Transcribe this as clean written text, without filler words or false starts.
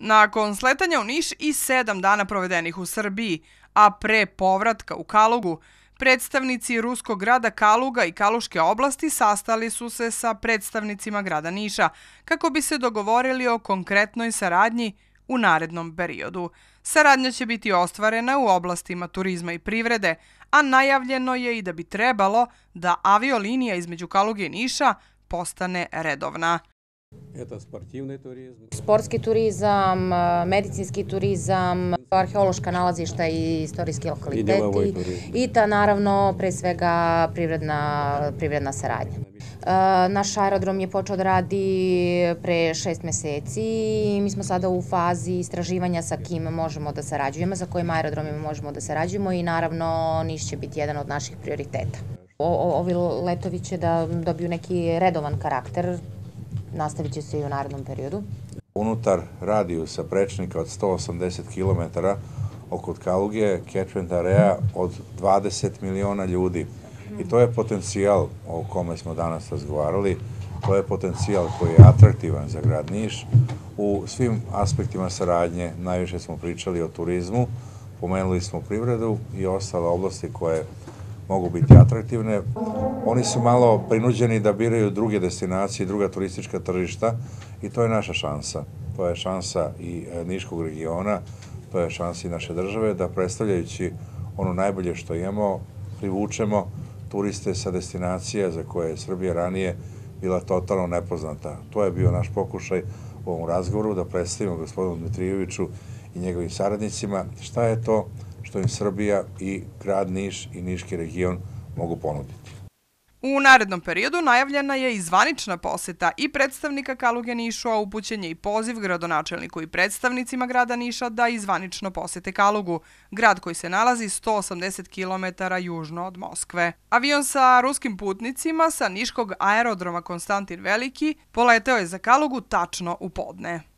Nakon sletanja u Niš i 7 dana provedenih u Srbiji, a pre povratka u Kalugu, predstavnici ruskog grada Kaluga i Kaluške oblasti sastali su se sa predstavnicima grada Niša kako bi se dogovorili o konkretnoj saradnji u narednom periodu. Saradnja će biti ostvarena u oblastima turizma i privrede, a najavljeno je i da bi trebalo da aviolinija između Kaluge i Niša postane redovna. Sportski turizam, medicinski turizam, arheološka nalazišta i istorijski lokaliteti i naravno pre svega privredna saradnja. Naš aerodrom je počeo da radi pre 6 meseci i mi smo sada u fazi istraživanja sa kim možemo da sarađujemo, sa kojim aerodromima možemo da sarađujemo i naravno Niš će biti jedan od naših prioriteta. Ovi letovi će da dobiju neki redovan karakter. Nastavit će se i u narednom periodu. Unutar radijusa prečnika od 180 km oko Kaluge, catchment area od 20 miliona ljudi. I to je potencijal o kome smo danas razgovarali. To je potencijal koji je atraktivan za grad Niš. U svim aspektima saradnje najviše smo pričali o turizmu, pomenuli smo privredu i ostale oblasti koje mogu biti atraktivne. Oni su malo prinuđeni da biraju druge destinacije, druga turistička tržišta i to je naša šansa. To je šansa i Niškog regiona, to je šansa i naše države da predstavljajući ono najbolje što imamo, privučemo turiste sa destinacija za koje je Srbija ranije bila totalno nepoznata. To je bio naš pokušaj u ovom razgovoru da predstavimo gospodinu Dmitrijeviću i njegovim saradnicima šta je to što im Srbija i grad Niš i Niški region mogu ponuditi. U narednom periodu najavljena je i zvanična poseta i predstavnika Kaluge Nišu, a upućen je i poziv gradonačelniku i predstavnicima grada Niša da i zvanično posete Kalugu, grad koji se nalazi 180 km južno od Moskve. Avion sa ruskim putnicima sa niškog aerodroma Konstantin Veliki poleteo je za Kalugu tačno u podne.